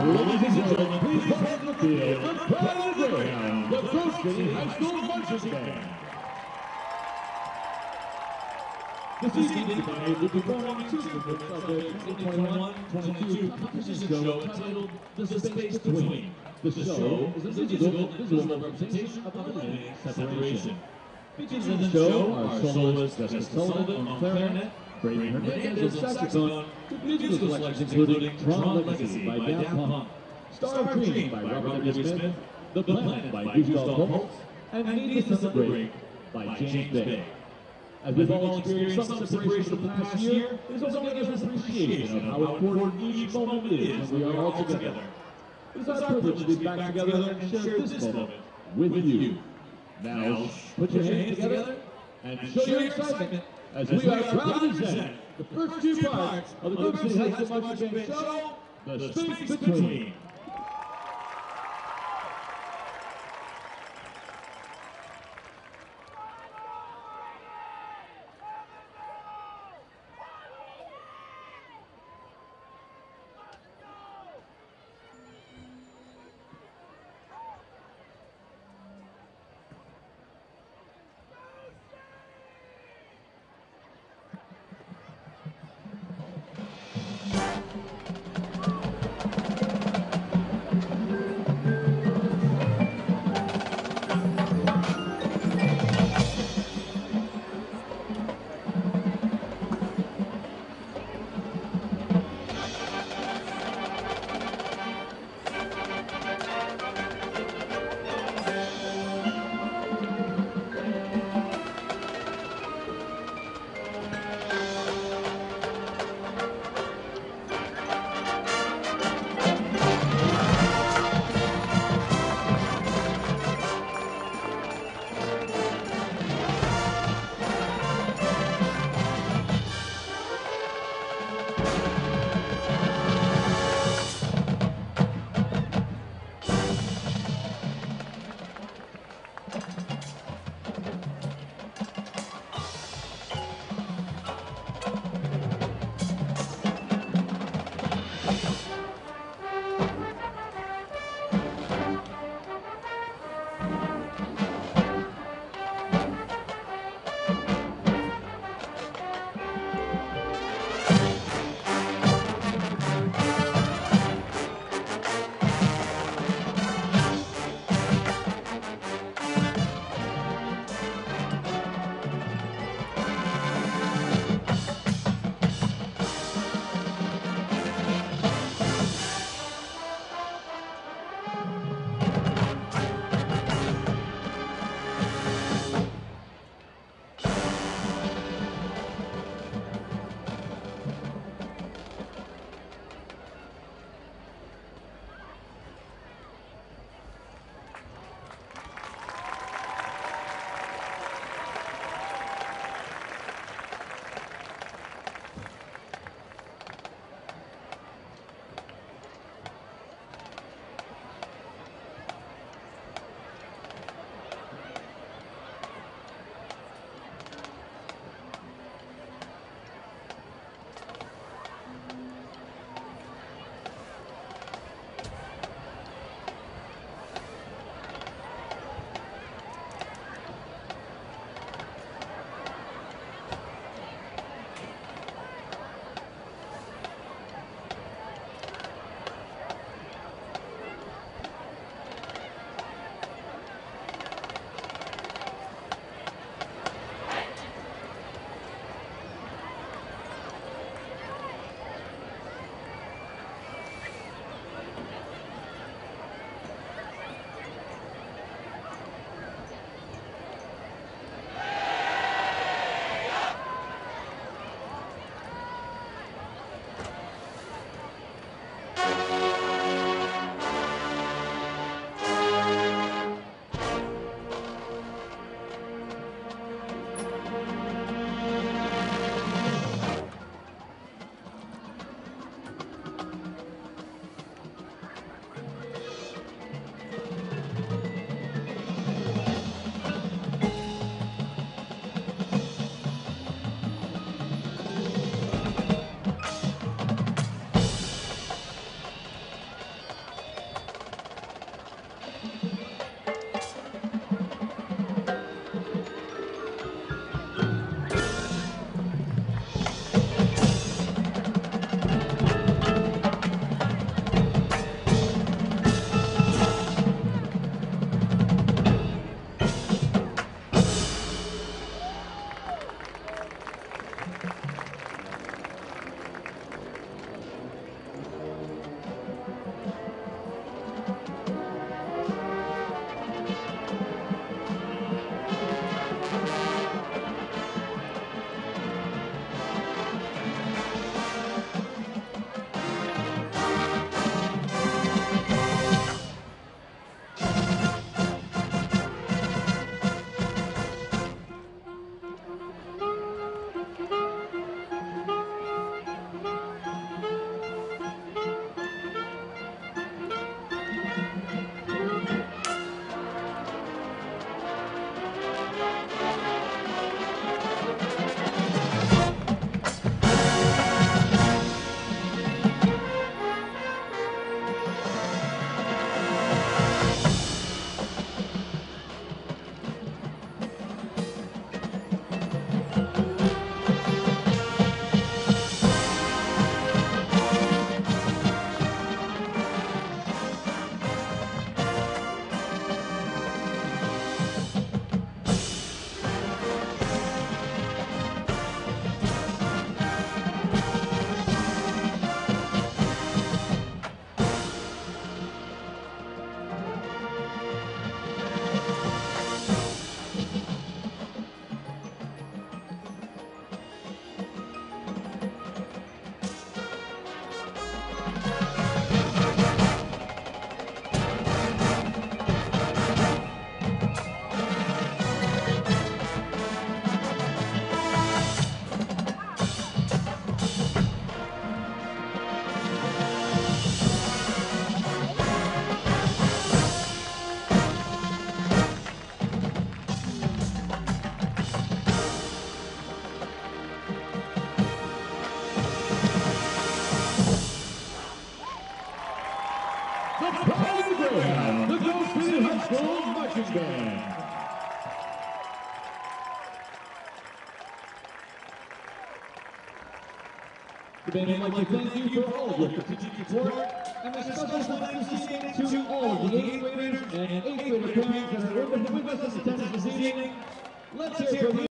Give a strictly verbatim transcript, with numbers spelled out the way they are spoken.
Ladies and gentlemen, please welcome to the field, the pride of the Greyhound, the Coast City High School Marching Band. This evening, the band will be performing two movements of the twenty twenty-one twenty-two competition show entitled The Space Between. The show is a visual, visual representation of eliminating separation. Featured in the show are soloists Jessica Sullivan on clarinet, Brady Hernandez on saxophone, musical selections including Tron Legacy by Daft Punk, Star Dream by Robert W. Smith, The Planet by Gustav Holst, and Need to Celebrate by James Bay. As we've all experienced some separation of the past year, it has only given us an appreciation of how important each moment is when we are all together. It is our privilege to be back together and share this moment with you. Now, put your hands together and show your excitement as we are proud to present the first two parts of the Coast City High School Marching Band show, The Space Between. School Marching Band. The band would like to thank you for all of your continued support, and a special thanks this evening to all of the eighth graders and eighth grader parents that are with us in attendance this evening. Let's hear from you.